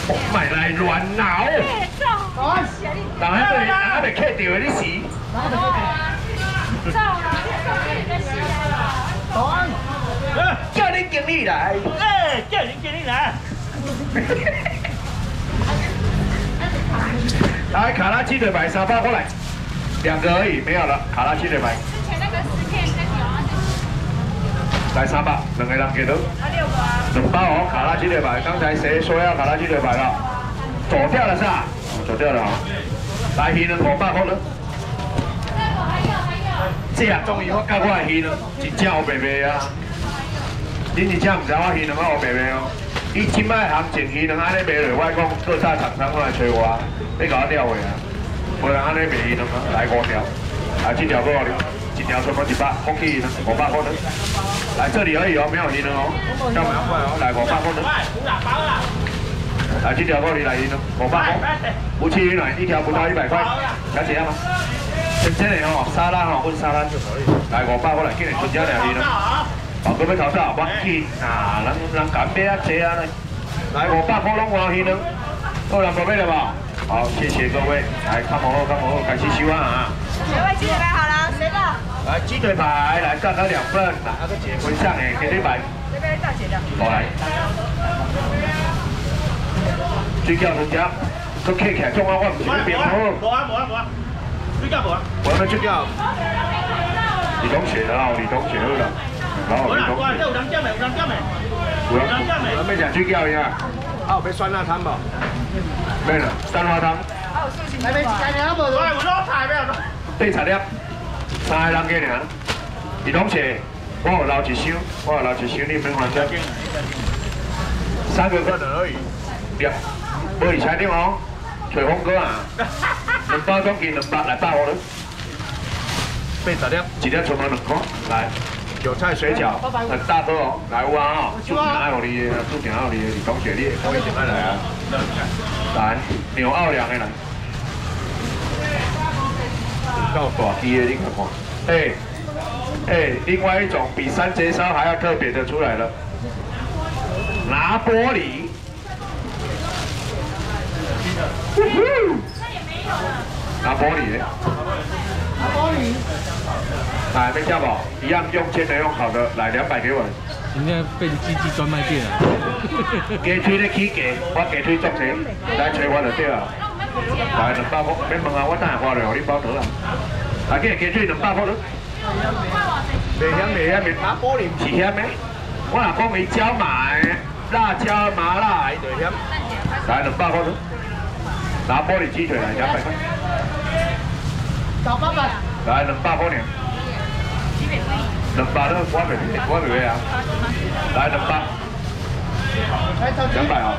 买来乱闹。人还袂客到你死。叫你经理来。 叫你经理来。 来，卡拉鸡腿排300过来，2个而已，没有了。卡拉鸡腿排。 之前那个10片应该有啊。 来300，2个人给到。2包哦，卡拉鸡腿排。刚才谁说要卡拉鸡腿排了？走掉了是吧？走掉了啊。来鱼呢，500块了。这下终于我甲我的鱼呢，真正有白卖啊！恁真正唔知我鱼卵有白卖哦。伊即摆行情鱼卵安尼卖落，我讲各大厂商来找我，你甲我钓回啊！无人安尼卖鱼卵啊，来5条，来这条多少条？1条全部100，空气鱼卵500块了。来这里而已哦，没有鱼卵哦，干嘛要过来哦？来500块了。来这条过里来鱼卵500块，无鳍鱼卵1条不到100块，了解吗？真正的吼，沙拉吼，温沙拉就可以。来500过来，今日出只俩鱼卵。哦，佮要投资啊，我紧啊，人敢买啊，济啊嘞！来500块拢换鱼卵，好人无买了吧？好，谢谢各位，来看好，开始收啊！ 哪位鸡腿排好了，谁的？ 来鸡腿排，来各2份，来那个结婚上诶，鸡腿排。 这边大姐的。 好来。水饺2条，佮客起来，中我唔是要变好。 无啊，水饺无啊。 我要水饺。李同学啦，李同学好啦。然后李同学。 有人叫没？ 我要食水饺呀。啊，有要酸辣汤无？免啦，酸辣汤。 来杯菜了无？我攞菜没有？ 对菜粒，3个人计尔。李同学，我有留一箱，你免还钱。3个客人而已。无以菜丁哦，吹风哥啊，2包总计200来8我了。80粒，1粒全部2块，来。韭菜水饺很大个哦，来有啊哦，注定爱有你的，注定爱有你的，李同学你我一定爱来啊。来，牛奥良的来。够大支的，你看看。另外一种比3节烧还要特别的出来了，拿玻璃。拿玻璃的。来，没叫饱，一样用煎的，用烤的，来200给我。 人家变鸡鸡专卖店了。 鸡腿咧起价，我鸡腿足钱，来找我就对啊。来200块，免问啊，我等下花了，你包得啊。来，今日鸡腿200块了。袂嫌，拿玻璃唔是嫌的。我若讲伊椒麻的，辣椒麻辣的就嫌。来200块了。拿玻璃鸡腿来200块。来200块呢。200了，我袂买啊。来200。200哦。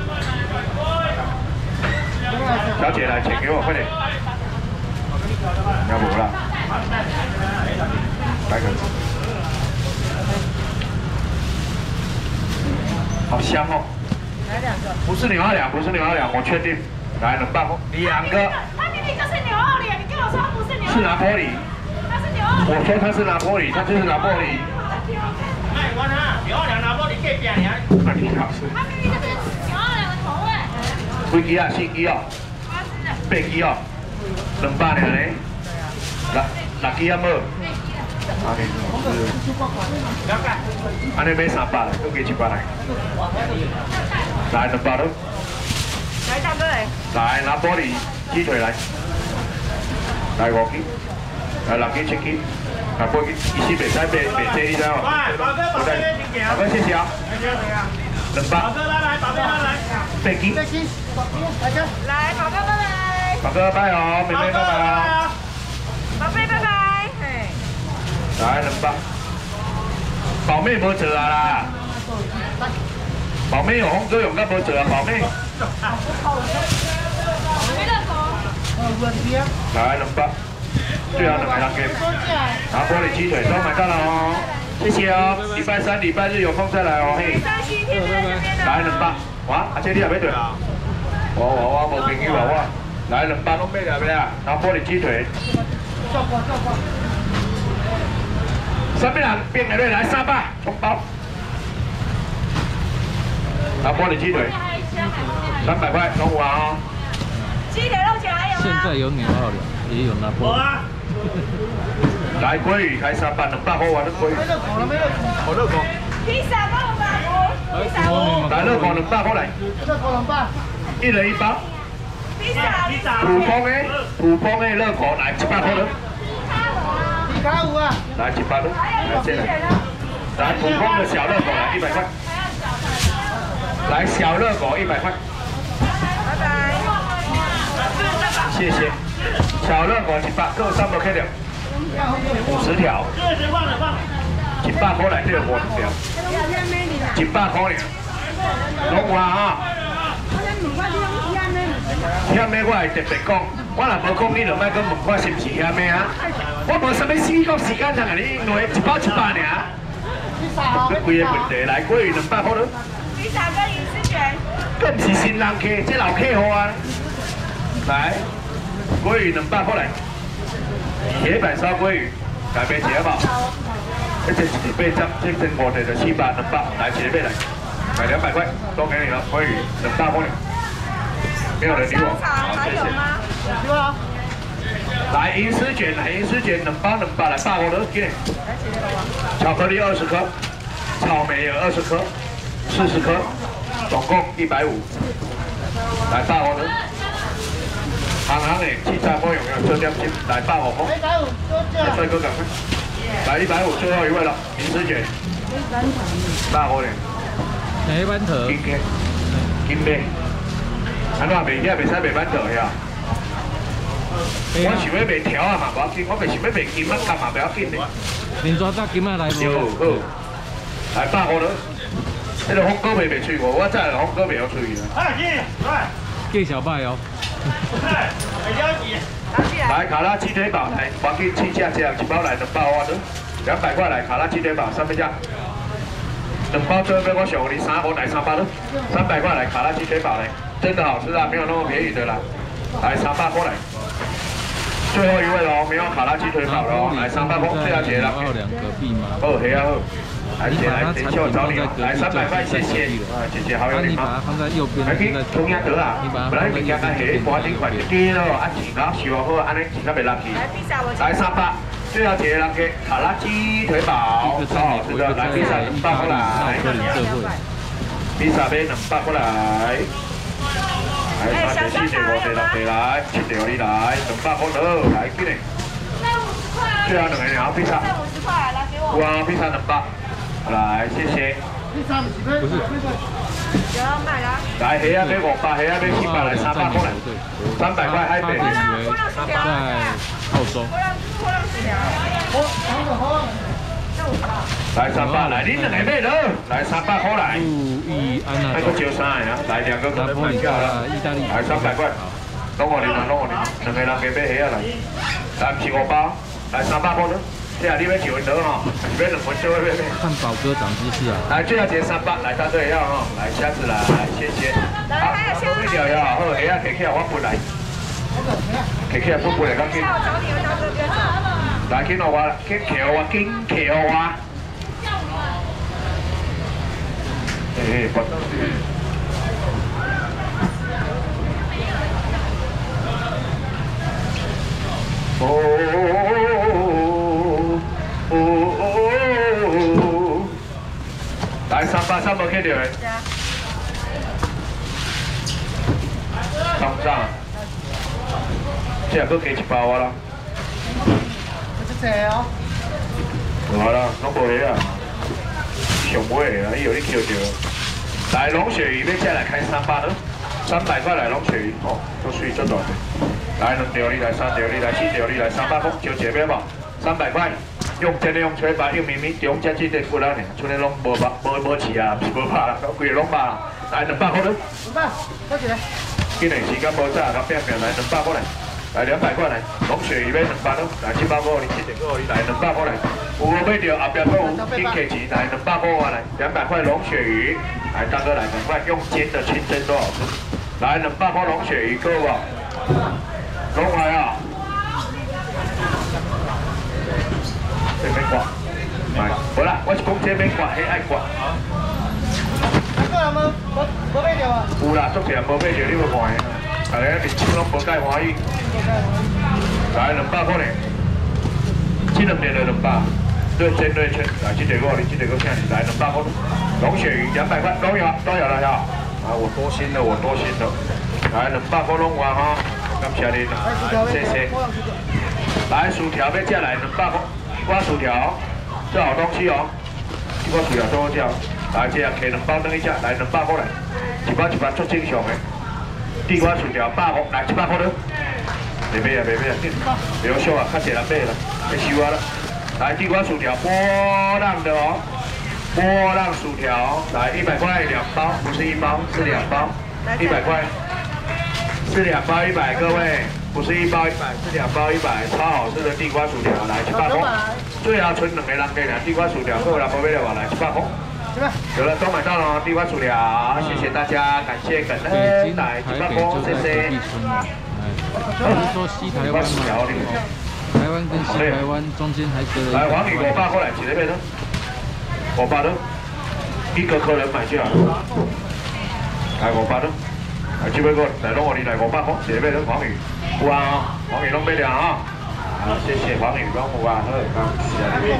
小姐来，钱给我，快点。要不啦？来个。好香哦。 来2个。 不是牛奥良，我确定。来200块，2个。 它明明就是牛奥良，你跟我说它不是牛奥良。 是拿玻璃。 它是牛奥良。 我说它是拿玻璃，它就是拿玻璃。 哎，我拿牛奥良拿玻璃隔壁尔。 那你老师。 它明明就是牛奥良的口味。 几支啊？4支哦。8支哦。200尔呢？6支啊无？安尼买300来，搁加100来。来200了。 来大哥来。 来拿玻璃鸡腿来。来5支。来6支7支。来8支，伊是袂使卖这你知道吗？ 宝哥， 谢谢啊。200。 宝哥来，宝哥来。 8支。 来，宝哥拜拜。 宝哥拜哦，妹妹拜拜哦。 宝贝拜拜。嘿。 来200。宝妹无做啊啦。宝妹有风哥用甲无做啊，宝妹。来200。最后2个人给。拿玻璃鸡腿都买到了哦，谢谢哦。礼拜3、礼拜日有空再来哦，嘿。来200。哇，阿姐你也要对啊？我无朋友啊，我来200拢买了未啊？拿玻璃鸡腿。什么人变来来300，葱包。拿玻璃鸡腿。 300块，龙华哦。 鸡腿肉卷还有吗？ 现在有牛奥了，也有拿破。 来鲑鱼开300，200块完的鲑鱼。 没热狗了，没热狗。好热狗。 披萨帮我们披萨来热狗200块来。 热狗200。 1人1包。 披萨。 普通的热狗来100块的。 皮卡5啊。 来100的，来这来。来普通的小热狗来100块。来小热狗100块。 拜拜。 谢谢。小热狗100，各300块的，50条。100块来这个50条。100块呢。龙华啊。遐咩我会特别讲，我若无讲，你就莫讲问我是毋是遐咩啊？我无啥物死讲时间通啊，你两个1包100尔。你规个问题来，鲑鱼200块咯。 披萨跟银丝卷。 更是新人客，这老客户啊。来，鲑鱼200块来。铁板烧鲑鱼，来杯一好不好？这是1杯汁，这真5的就700、200，来一杯来，买200块，都给你了，鲑鱼200块。没有人理我，好，谢谢。来银丝卷，来银丝卷2包200，来8个都给。巧克力20颗，草莓有20颗，40颗，总共150。来8个都。行行的七彩波有没有做点心？来8个。来帅哥赶快。来150，最后一位了，银丝卷。8个的。 哪一班头？ 金杯。安怎卖遐袂使卖板头遐？我想要卖条啊嘛，无要紧，我袂想要卖金仔干嘛不要紧呢？ 连抓大金仔来无？ 有好，来8个了。迄个红哥袂出去，我知红哥袂晓出去啦。 计小拜哦。 来卡拉鸡腿堡，来黄金7价这样1包来2包啊，200块来卡拉鸡腿堡3倍价。2包最后被我小你3来3包了，300块来卡拉鸡腿堡来。真的好吃啊，没有那么便宜的啦。来300块来，最后一位喽，没有卡拉鸡腿堡喽，来300块，这条结了。哦，嘿啊好，来姐来，等一下我找你哦，来300块，谢谢。啊，姐姐好有礼貌。来去中央得啦，本来物件咱下搬顶快点，记咯，按钱咯，想好安尼钱较袂落去。来300，最后结人给卡拉鸡腿堡，超好吃的，来披萨200块来，披萨杯200块来。来，3件4件5件6件来，7条你来，200块了，来紧嘞。最后2个然后披萨。50块，来给我。哇，披萨200，来，谢谢。 不是。 有买了。 来，虾仔买500，虾仔买700，来300块来，300块海北。 在澳洲。 来300，来恁2个买了，来300块来。那个招啥呀？来2个可能买价了，来300块。拢我你啦，拢我你，2个人加买虾来，来不是5包，来300块了。这下你要1分钟哈，是要2分钟要。 汉堡哥长知识啊！ 来，最后结300，来大队要哈，来下次来，谢谢。好，我这条要好，虾仔摕起来我分来，摕起来分来，赶紧。来，紧我紧摕我，紧摕我。不。来300看到没？300，这个加1包啊啦。好啦，拢无虾啊，上尾啊，以后你捡着。来龙鳕鱼，要再来开300了，300块来龙鳕鱼，哦，都水做大的。来2条，你来3条，你来4条，你来300块，就这边吧，300块。用真的用吹白，用明明中间这个骨啦呢，剩的拢无吃啊，不是无拍啦，规个拢拍啦。来200块了。200，多少？今年时间无早，较变来200块来，来200块来，龙鳕鱼要200了，来700块，你700块，你来200块来。有买到后边都有金客钱，来200块来，200块龙鳕鱼，来大哥来2块，用煎的清蒸多好吃。来200块龙鳕鱼，够不？龙海啊！这免刮，来，好啦，我是讲这免刮，迄爱刮。 无买着啊？ 有啦，足甜无买着，你要看的。大家面手拢无介欢喜。来200块呢，这2点就200，对煎对称。来，这个你这个看来200块，龙血鱼200块，都有了哈。啊，我多心了，来200块拢有哈，感谢您，谢谢。来薯条要吃来200块，地瓜薯条，这好东西哦，地瓜薯条最好吃。来，这样给2包等一下，来200块来，一包足正常的。地瓜薯条100块，来100块了。袂买啊，袂好俗啊，较侪人买啦，要收啊啦。来地瓜薯条，波浪的哦，波浪薯条，来100块2包，不是1包，是2包，100块，是2包100，各位，不是1包100，是2包100，超好吃的地瓜薯条，来700块，最后剩2个人给啦，地瓜薯条，各位人无买了吧？来700块。有了，都买到了地瓜薯条，谢谢大家，感谢感恩，来700块，谢谢。 不是说西台湾嘛，台湾跟西台湾中间还隔了。 来，黄鱼500块来，一个买的，500的，一个客人买就好了。来500的，来这边个来弄我你来500块，一个买的黄鱼，有啊，黄鱼弄买了啊。好，谢谢黄鱼，帮我啊，好，谢谢。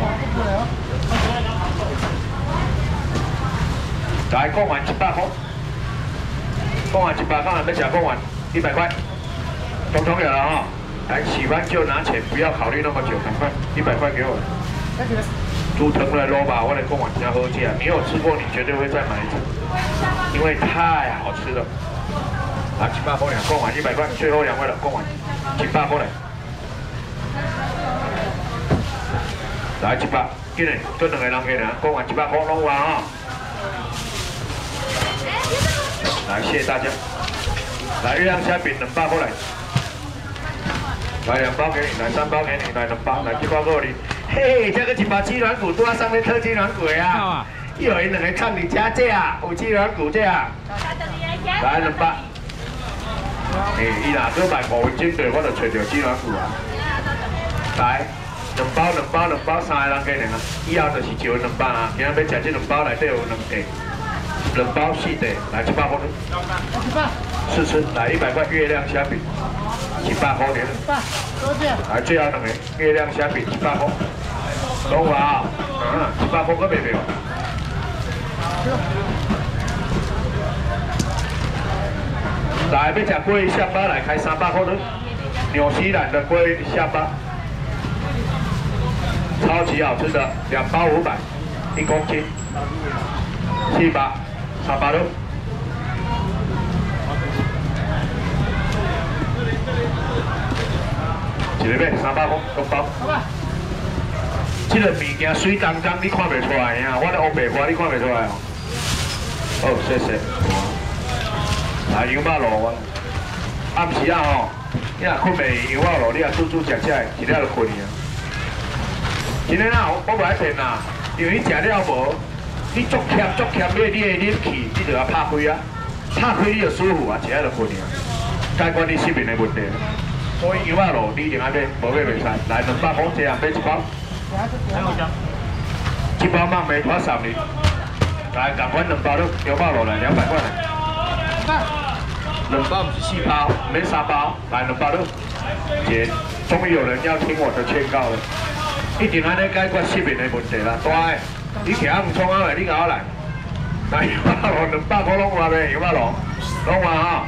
来，讲完700块，讲完100，刚才要吃讲完100块。通通有了哈，来喜欢就拿钱，不要考虑那么久，赶快100块给我。猪藤的肉吧，我来贡丸加喝起啊！你有吃过，你绝对会再买一次，因为太好吃了。来700块两贡丸100块，最后2位了，贡丸700块来。来700，今日这2个人给你，贡丸700块弄完啊！来，谢谢大家。来月亮虾饼200块来。来2包给你，来3包给你，来2包，来7包给你。嘿，这个1包鸡软骨，多上面特鸡软骨呀！有人2个唱你加这啊，有鸡软骨这啊。来2包。嘿，伊若搁卖5分钟对，我就找到鸡软骨啊。来2包，3个人给你啊。以后就是招2包啊，今仔要吃这2包内底有2个，2包4个，来700块。试吃，来100块月亮虾饼，700块钱。来最后2个月亮虾饼700块，懂无啊？700块搁袂袂。来要吃龟下巴来开300块的，纽西兰的龟下巴，超级好吃的，2包500，1公斤，700，300的。一个买300块2包。这个物件水当当你看袂出来呀，我咧乌白花你看袂出来哦。好，谢谢。来羊肉炉，暗时啊吼，你若困袂羊肉炉，你若煮食食的，一了就困去啊。今日啊，我袂爱骗啦，因为你食了无，你足欠，你的忍气，你就要拍开啊，拍开你就舒服啊，食了就困去啊，解决你失眠的问题。所以羊肉炉你一定爱买，无买袂使。来200块，这样买1包。1包慢袂拖3年。来，同款2包都羊肉炉来200块来。2包不是4包，没3包，来2包都。姐，终于有人要听我的劝告了，一定安尼解决失眠的问题啦。大个，你徛唔创啊？你甲我来。来羊肉炉200块拢有未？羊肉炉，拢有哈。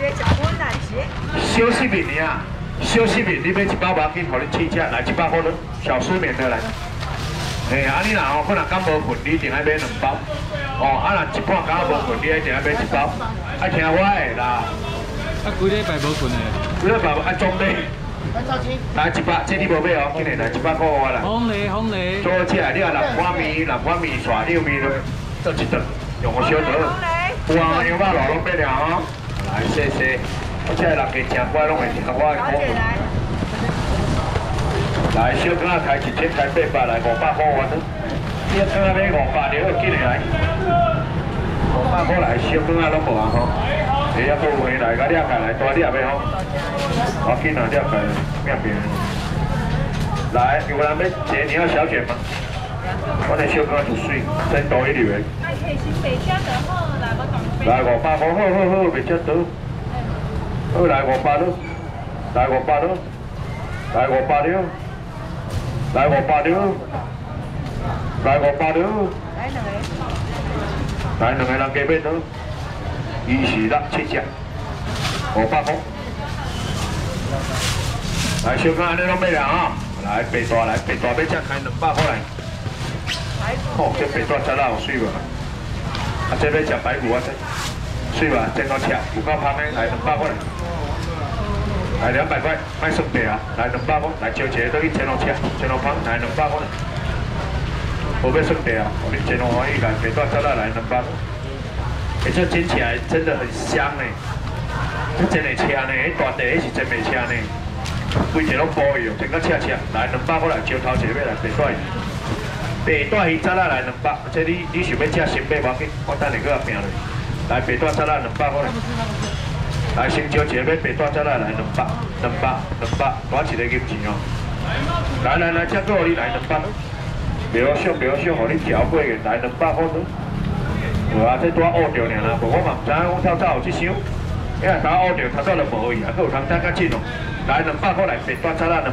小失眠尔。小失眠，你买1包无要紧，互你试吃，来100块了，小失眠的来。嘿，啊你若吼可能敢无困，你一定爱买2包。哦，啊若一半敢无困，你一定爱买1包。爱听我的啦。 啊，规礼拜无困的。 规礼拜爱总买。来100，这你无买哦，今日来100块我来。 红梨。 做起来你啊南瓜米刷溜米都做一顿，用我小刀。有啊，羊肉炉拢买了哦。来，谢谢。我这人家真乖，拢会听我的口。来，小羹仔开1000，开800来500块完了。小羹仔买500就好，紧的来。500块来，小羹仔拢无啊吼。下还佫有回来，甲了解来，大粒的吼。我紧啊，了解面边。来，有人要姐，你要小卷吗？我的小羹仔就水，真多一流的。 那可以先北漂的后来我懂。 来500块，好，袂遮多。好，来500了，来500了，来500了，来500了，来500了。来两个人加买多，伊是6、7只，500块。来，小看安尼拢买了啊！来白大来，白大要只开200块来。哦，这白大吃了有水无？啊，这要吃排骨啊这，水无？真好吃，有够香的，来200块来。来200块，卖算白啊！来200块，来招一个倒去真好吃，真好香，来200块。无要算白啊！你真好欢喜，来白大吃了来200块。而且煎起来真的很香呢，这真会吃呢，大地是真袂吃呢。规个拢包伊哦，整个赤赤，来200块来，招头一个要来白带鱼，白带鱼早仔来200，这你想要吃新买无要紧，我等下搁拼落。来白带早仔200块来，来先招一个要白带早仔来200，大一个银钱哦。来，这个你来200，袂好俗，互你调过个来200块多。无啊，这拄学着尔啦，无我嘛唔知影，我透早有这想，因为头学着，头早就无去啊，佫有通等较紧哦。来200块来，白带早仔200。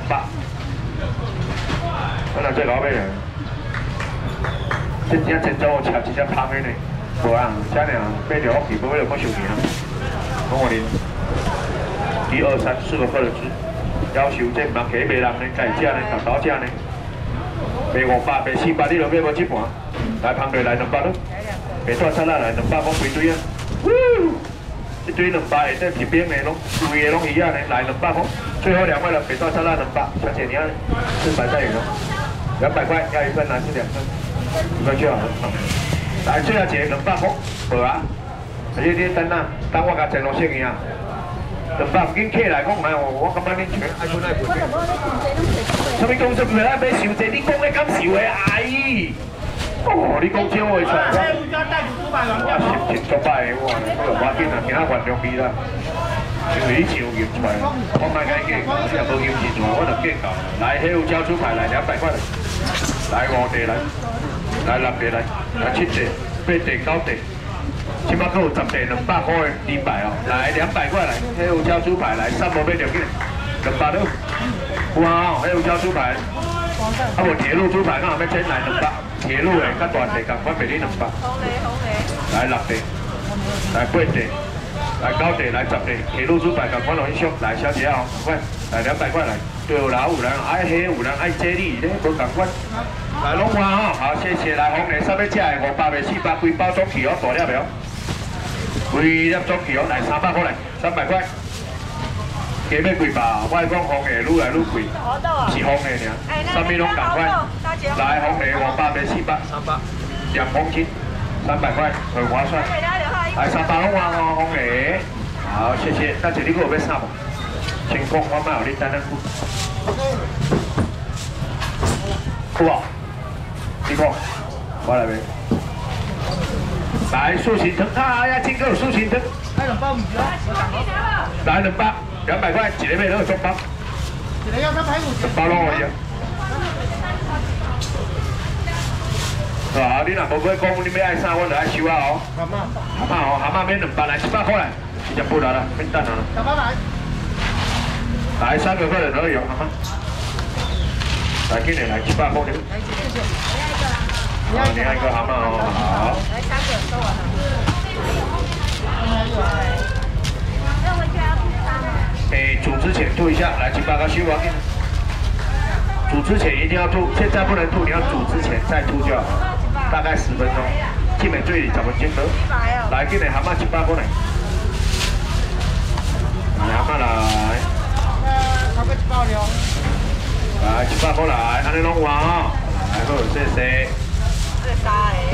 我来这老尾人，这只真早我吃，真正香的呢。无啊，这尔买着屋企，无为了我收钱。讲我啉，1、2、3、4个客人吃，要求这唔通给卖人呢，家己食呢，头头食呢。卖500，卖400，你就买无一盘。来旁边来200咯，白带早仔来200块规堆啊。一堆200的，这皮边的拢，规个拢一样的，来200块。最后2位了，白带沙拉200，小姐你要吃白带鱼哦，200块要1份，拿去2份，1份就好了。来，最后一个200块，无啊？你等啊，等我甲陈老师去啊。200紧客来讲买哦，我感觉恁全爱分爱分。什么公司袂来买收济？你讲的敢收的？哎，哦，你讲这话出来。我心情足歹的，我无要紧啊，今仔原谅你啦。因为你钱有验出来，我卖解计，你若无验钱出来，我就计较。来，黑胡椒猪排来200块来，来5地来，来6地来，来7地、8地、9地，起码佫有10地200块的猪排哦。来200块来，黑胡椒猪排来，3无买着紧，200了。哇，黑胡椒猪排，啊无铁路猪排，我后尾整来200，铁路的较大地共款卖你200。好嘞。来6地，来8地。来9地，来10地，铁路猪排共款落去俗，来小姐哦，快，来200块来，对有人爱黑，有人爱这里咧，无共款。来拢换哦，好，谢谢。来红莲啥要吃的？500卖400，规包总起哦，大粒了，规粒总起哦，来300块来，300块。加要几包？我讲红莲愈来愈贵，是红莲尔，啥物拢共款。来红莲500卖400，300，2公斤，300块，很划算。来300拢换哦，红莲。好，谢谢。但是你佫有要啥无？先讲，我卖互你等等付。好无？你讲，我来买。来素心汤，啊呀，今个有素心汤。来2包鱼啊！来2包，200块，一个买2个包。一个要3排骨，2包拢可以啊。啊！你若无要讲，你要爱啥，我就爱收啊哦。蛤蟆哦，蛤蟆免200来，100块来，40不来了，免等了。100来。来3个客人可以哦，蛤蟆。来，今年来700块的。你爱一个蛤蟆哦，好。来3个收完了。那我就要吐汤了。煮之前吐一下，来700个收完。煮之前一定要吐，现在不能吐，你要煮之前再吐就好，大概10分钟，基本最10分钟得。来，今年蛤蟆700块来，来蛤蟆来，差不多7包了。来700块来，安尼拢换哦，来好，谢谢。这沙的，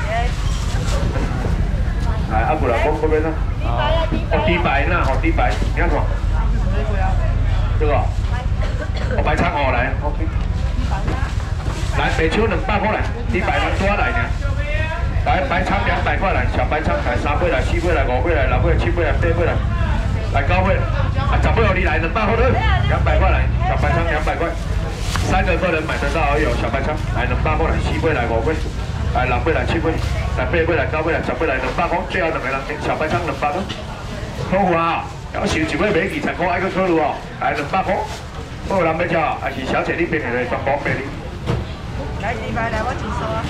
来，啊不然我这边呢？哦，低白那好低白，你要什么？这个。我白菜哦来 ，OK。来白秋200块来，你白人多来呢。来白菜200块来，小白菜来3杯来，4杯来，5杯来，6杯来，7杯来，8杯来，来9杯，啊10杯你来200块的，200块来，小白菜200块。3个客人买得到而有小白菜，来200块来，4杯来，5杯，来来6尾来7尾，来8尾来9尾来10尾来200块，最后2个人小白汤200块。好啊，要收1尾买20块，爱去考虑哦，来200块。有人要吃，还是小姐你便宜的全部卖你。 来200来，我几收啊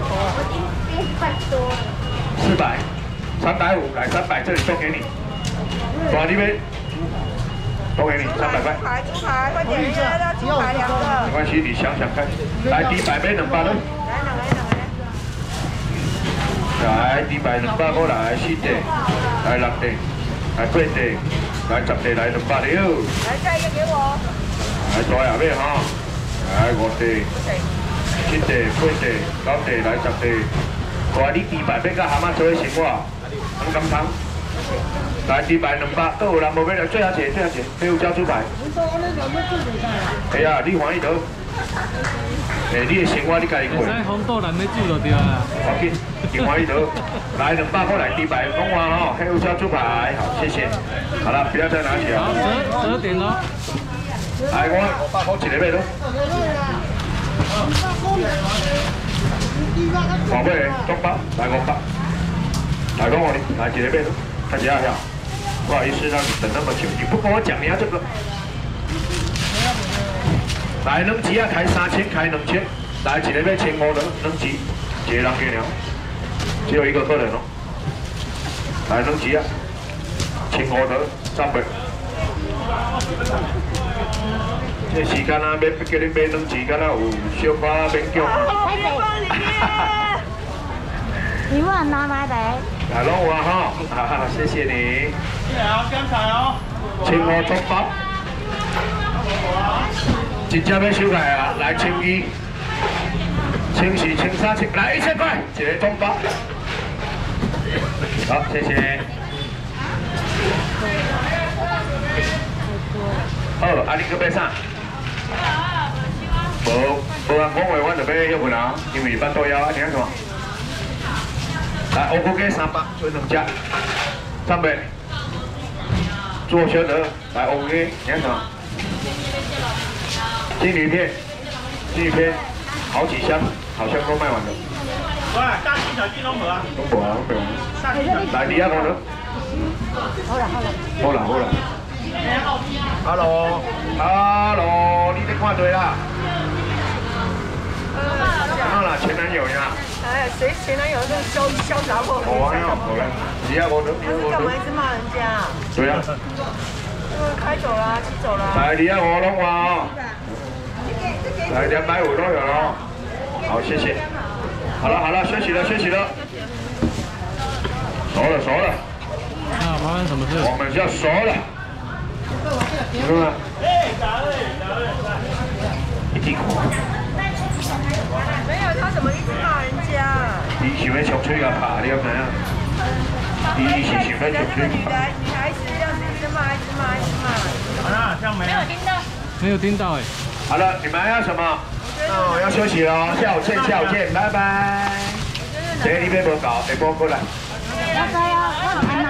？400、350，来300，这里送给你。哇，你们送给你300块。 猪排，快点，猪排2个。 没关系，你想想看。来200买200了。来200 200块来4地，来6地，来8地，来10地，来200了。 来下一个给我。 来大下尾哈，来5地、7地、8地、9地，来10地。大你200要甲蛤蟆做伙生活，很甘汤。来200 200，都有人无买来，最后一个，黑胡椒猪排。哎呀，你欢喜倒？哎，你的生活你家己过。 使红豆蓝要煮就对啦。 好紧，你欢喜倒？来200块来200，讲话吼，黑胡椒猪排，好，谢谢。好了，不要再拿起来。 好，12点咯。 来，我500块一个买倒。宝贝，中包，来500。来，讲我哩，来一个买倒，看一下下。不好意思让你等那么久，你不跟我讲你要这个。来，两支啊，开3000，开2000。来，一个要1500的，两支，一个人给了，只有一个客人哦。来，两支啊，1500的300。这时间啊，要叫你买两支，敢若有小可勉强。 你问拿来的？ 来，拢有啊哈，哈哈，谢谢你。 谢谢啊，刚才哦。 1500中包。一只要收来啊，来1200、1400、1300，来1000块，一个中包。好，谢谢。好，啊，你搁要啥？无人讲话，我就要休困啊，因为巴肚枵啊，听什么？来，乌骨鸡300，做2只，300。做选择，来乌骨鸡，听什么？金鱼片，好几箱，好像都卖完了。 喂，大鸡小鸡拢无啊？ 拢无啊，拢没有。 大鸡小鸡。 来，你啊，我了。好啦。Hello，你在看对啦？好啦，前男友呀。 哎，谁前男友这个潇洒过？ 好来，你啊，我了。 他是干嘛一直骂人家？ 对啊。 开走了，骑走了。 来，你啊，我拢话哦。来250都有了，好，谢谢。好了，休息了。熟了。 那麻烦什么事？ 我们要熟了。是吗？一定看。 没有，他怎么一直骂人家？ 你想要上嘴甲拍，你要怎样？你是想要上嘴拍？ 女孩子这样子一直骂。 好了，这样没有听到。 没有听到哎。 好了，你们还要什么？要休息了，下午见，拜拜。这你别无搞，下晡过来。 我知啊，我